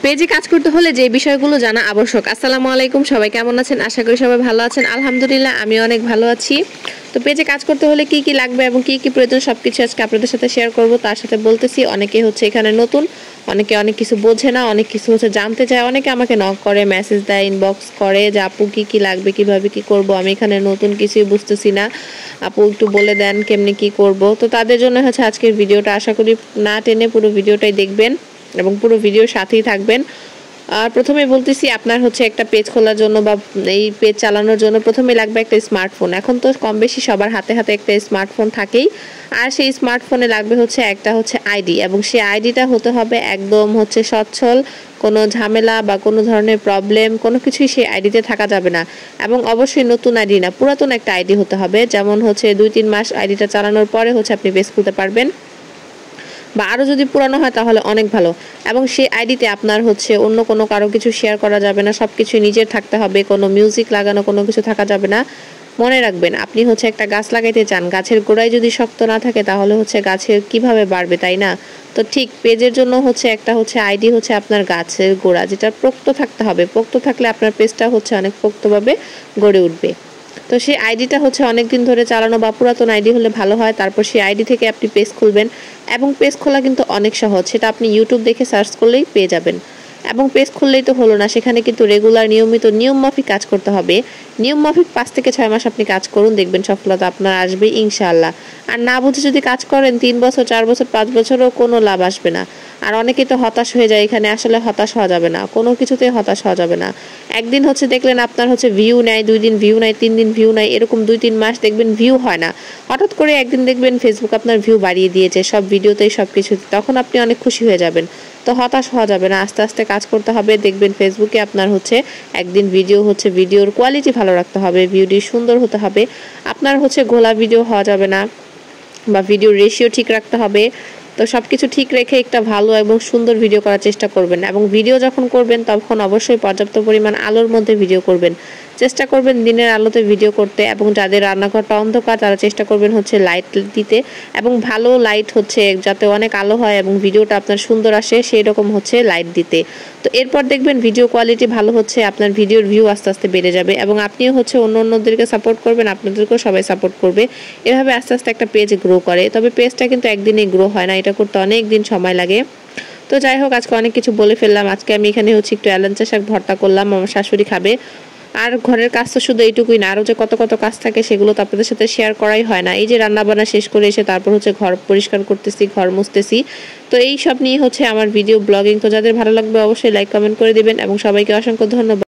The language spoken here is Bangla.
পেজে কাজ করতে হলে যে বিষয়গুলো জানা আবশ্যক। আসসালামু আলাইকুম, সবাই কেমন আছেন? আশা করি সবাই ভালো আছেন। আলহামদুলিল্লাহ আমি অনেক ভালো আছি। তো পেজে কাজ করতে হলে কি কি লাগবে এবং কি কি প্রয়োজন সবকিছু আজকে আপনাদের সাথে শেয়ার করব। তার সাথে বলতেছি অনেকে হচ্ছে এখানে নতুন, অনেকে অনেক কিছু বোঝে না, অনেক কিছু হচ্ছে জানতে চায়, অনেকে আমাকে নক করে, মেসেজ দেয়, ইনবক্স করে যে আপু কি কি লাগবে, কিভাবে কি করব, আমি এখানে নতুন কিছুই বুঝতেছি না, আপু একটু বলে দেন কেমনি কি করব। তো তাদের জন্য হচ্ছে আজকের ভিডিওটা, আশা করি না টেনে পুরো ভিডিওটাই দেখবেন এবং পুরো ভিডিওর সাথেই থাকবেন। আর প্রথমে বলতেছি আপনার হচ্ছে একটা পেজ খোলার জন্য বা এই পেজ চালানোর জন্য প্রথমে লাগবে একটা স্মার্টফোন। এখন তো কম বেশি সবার হাতে হাতে একটা স্মার্টফোন থাকেই, আর সেই স্মার্টফোনে লাগবে হচ্ছে একটা হচ্ছে আইডি, এবং সেই আইডিটা হতে হবে একদম হচ্ছে সচ্ছল, কোনো ঝামেলা বা কোনো ধরনের প্রবলেম কোনো কিছুই সেই আইডিতে থাকা যাবে না। এবং অবশ্যই নতুন আইডি না, পুরাতন একটা আইডি হতে হবে, যেমন হচ্ছে 2-3 মাস আইডিটা চালানোর পরে হচ্ছে আপনি পেজ খুলতে পারবেন, বা আরও যদি পুরানো হয় তাহলে অনেক ভালো। এবং সেই আইডিতে আপনার হচ্ছে অন্য কোনো কারো কিছু শেয়ার করা যাবে না, সব কিছু নিজের থাকতে হবে, কোনো মিউজিক লাগানো কোনো কিছু থাকা যাবে না। মনে রাখবেন আপনি হচ্ছে একটা গাছ লাগাইতে চান, গাছের গোড়ায় যদি শক্ত না থাকে তাহলে হচ্ছে গাছের কিভাবে বাড়বে, তাই না? তো ঠিক পেজের জন্য হচ্ছে একটা হচ্ছে আইডি হচ্ছে আপনার গাছের গোড়া, যেটা পোক্ত থাকতে হবে। পোক্ত থাকলে আপনার পেজটা হচ্ছে অনেক পোক্তভাবে গড়ে উঠবে। তো সেই আইডিটা হচ্ছে অনেক দিন ধরে চালানো বা পুরাতন আইডি হলে ভালো হয়। তারপর সেই আইডি থেকে আপনি পেজ খুলবেন, এবং পেজ খোলা কিন্তু অনেক সহজ, সেটা আপনি ইউটিউব দেখে সার্চ করলেই পেয়ে যাবেন। এবং পেজ খুললেই তো হলো না, সেখানে কিন্তু রেগুলার নিয়মিত নিয়মমাফিক কাজ করতে হবে। নিয়মমাফিক 5 থেকে 6 মাস আপনি কাজ করুন, দেখবেন সফলতা আপনার আসবে ইনশাআল্লাহ। আর না বুঝে যদি কাজ করেন 3 বছর 4 বছর 5 বছরও কোনো লাভ আসবে না। আর অনেকেই তো হতাশ হয়ে যায়, এখানে আসলে হতাশ হওয়া যাবে না, কোনো কিছুতেই হতাশ হওয়া যাবে না। একদিন হচ্ছে দেখলেন আপনার হচ্ছে ভিউ নেয়, 2 দিন ভিউ নেয়, 3 দিন ভিউ নেয়, এরকম 2-3 মাস দেখবেন ভিউ হয় না। হঠাৎ করে একদিন দেখবেন ফেসবুক আপনার ভিউ বাড়িয়ে দিয়েছে, সব ভিডিওতেই সব কিছুতে, তখন আপনি অনেক খুশি হয়ে যাবেন। তো হতাশ হওয়া যাবে না, আস্তে আস্তে কাজ করতে হবে। দেখবেন ফেসবুকে আপনার হচ্ছে একদিন ভিডিও হচ্ছে ভিডিওর কোয়ালিটি ভালো রাখতে হবে, ভিডিও সুন্দর হতে হবে, আপনার হচ্ছে ঘোলা ভিডিও হওয়া যাবে না, বা ভিডিওর রেশিও ঠিক রাখতে হবে। তো সব কিছু ঠিক রেখে একটা ভালো এবং সুন্দর ভিডিও করার চেষ্টা করবেন। এবং ভিডিও যখন করবেন তখন অবশ্যই পর্যাপ্ত পরিমাণ আলোর মধ্যে ভিডিও করবেন, চেষ্টা করবেন দিনের আলোতে ভিডিও করতে। এবং যাদের রান্নাঘরটা অন্ধকার তারা চেষ্টা করবেন হচ্ছে লাইট দিতে, এবং ভালো লাইট হচ্ছে যাতে অনেক আলো হয় এবং ভিডিওটা আপনার সুন্দর আসে সেই রকম হচ্ছে লাইট দিতে। তো এরপর দেখবেন ভিডিও কোয়ালিটি ভালো হচ্ছে, আপনার ভিডিওর ভিউ আস্তে আস্তে বেড়ে যাবে, এবং আপনিও হচ্ছে অন্যদেরকে সাপোর্ট করবেন, আপনাদেরকেও সবাই সাপোর্ট করবে। এভাবে আস্তে আস্তে একটা পেজ গ্রো করে। তবে পেজটা কিন্তু একদিনেই গ্রো হয় না, এটা করতে অনেক দিন সময় লাগে। তো যাই হোক, আজকে অনেক কিছু বলে ফেললাম। আজকে আমি এখানে হচ্ছে একটু এলাঞ্চা শাক ভর্তা করলাম, আমার শাশুড়ি খাবে। আর ঘরের কাজ তো শুধু এইটুকুই না, আরও যে কত কত কাজ থাকে সেগুলো তো আপনাদের সাথে শেয়ার করাই হয় না। এই যে রান্নাবান্না শেষ করে এসে তারপর হচ্ছে ঘর পরিষ্কার করতেছি, ঘর মুছতেছি। তো এই সব নিয়ে হচ্ছে আমার ভিডিও ব্লগিং। তো যাদের ভালো লাগবে অবশ্যই লাইক কমেন্ট করে দিবেন, এবং সবাইকে অসংখ্য ধন্যবাদ।